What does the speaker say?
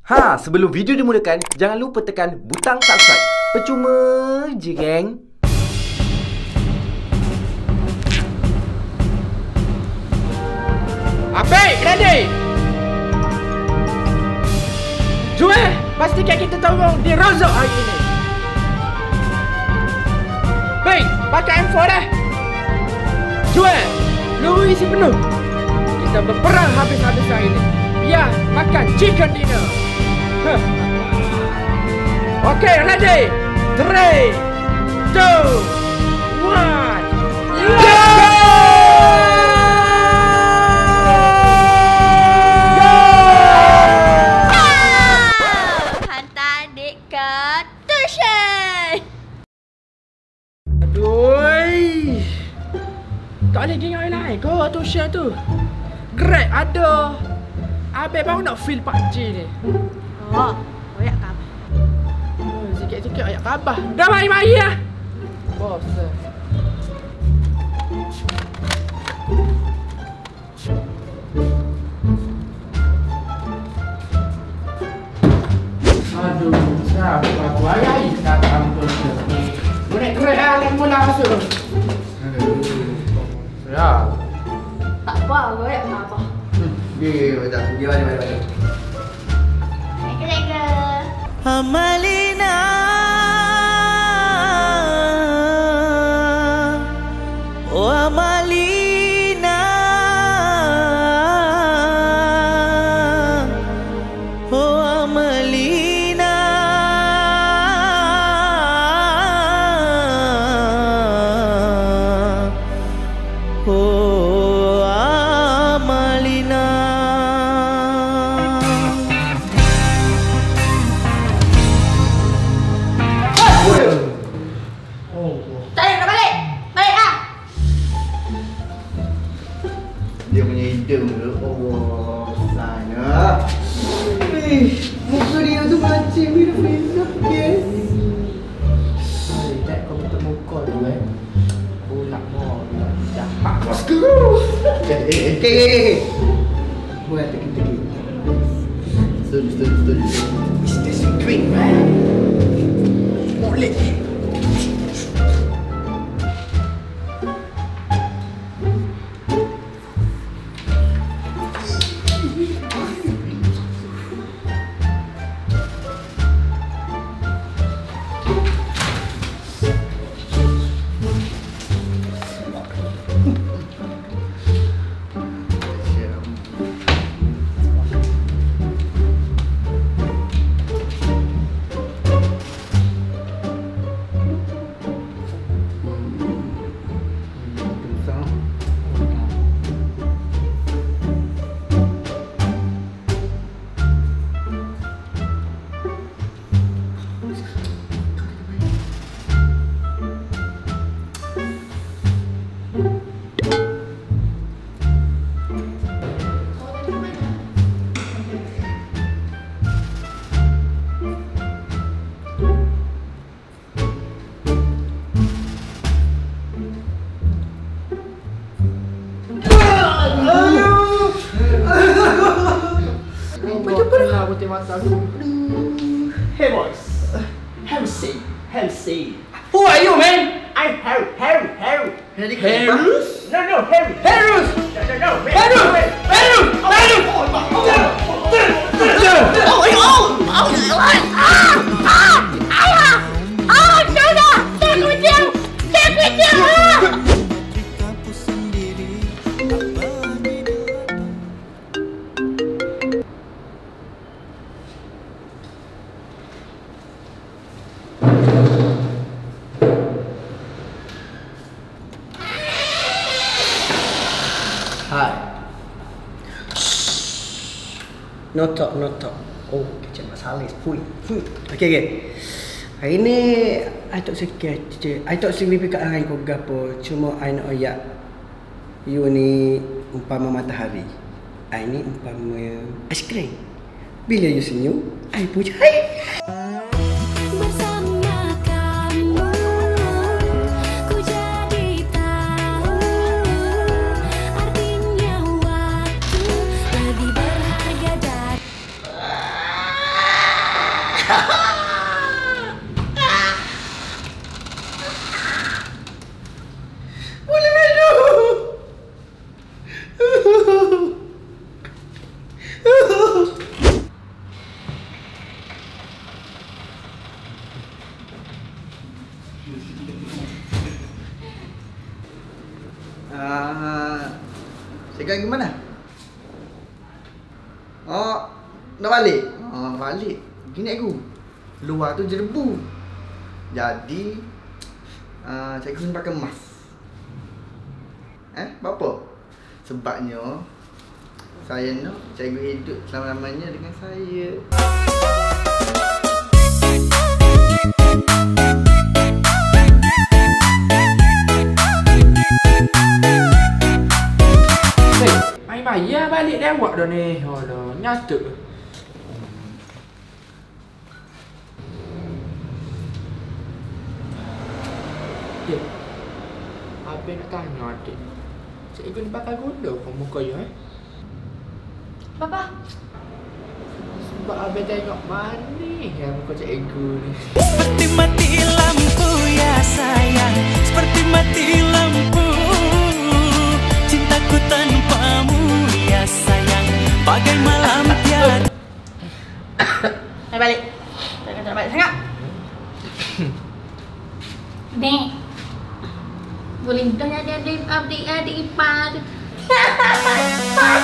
Sebelum video dimulakan, jangan lupa tekan butang subscribe. Percuma je, geng. Apik, ready? Jom pastikan kita tolong di rozok hari ini. Baik, pakai M4 dah. Jom, peluru isi penuh. Kita berperang habis-habis hari ini. Biar makan chicken dinner. Okay, ready? 3, 2, 1, go! Tak boleh geng lain kau tuition tu. Grab ada. Abang baru nak feel PUBG ni. Oh, ayak khabar. Sikit-sikit ayak khabar. Dah mari-mari lah. Bos. Aduh, siapa aku ayai nak tampil ni. Grab lah yang mula masuk tu. Ya. Tak apa, kau ayak khabar. Dia mari. Lega. Amalina Oh Amalina Oh Amalina Oh Amalina. Dia punya hidung tu. Allah, sana. Muka dia tu macam bila-bila dia. Tak kau betul muka tu Bulak mau jahat. Bosku. Buat teki-teki. Studi. Mr. Secret, man. Boleh. Putih mata aku. Hey boys. Halsey. Who are you, man? I'm Harry. Harus? No, Harry. Harus! No, Harus! Hi. No talk. Oh, kecil masalah. Fui. Okay. Hari ni I tak sikit. I tak sini pick up dengan kau gapo. Cuma I nak ayak. You ni umpama matahari. I ni umpama ais krim. Bila you senyum, I puja. pergi mana? Oh, nak balik? Oh, balik. Gini aku. Luar tu jerebu. Jadi cikgu ni pakai mask. Berapa? Sebabnya saya nak cikgu hidup selama-lamanya dengan saya. Maya balik lewat dah ni. Alah, nyata. Dek, Abang nak tanya adik. Cikgu ni pakai gula ke muka ya? Papa. Sebab Abang tengok manis yang muka cikgu ni. Seperti mati lampu ya sayang, seperti mati lampu. Cintaku tanpamu ya sayang, bagai malam tiada. Ayo balik. Jangan balik sangat. Nek. Boleh dah ada adik ipar.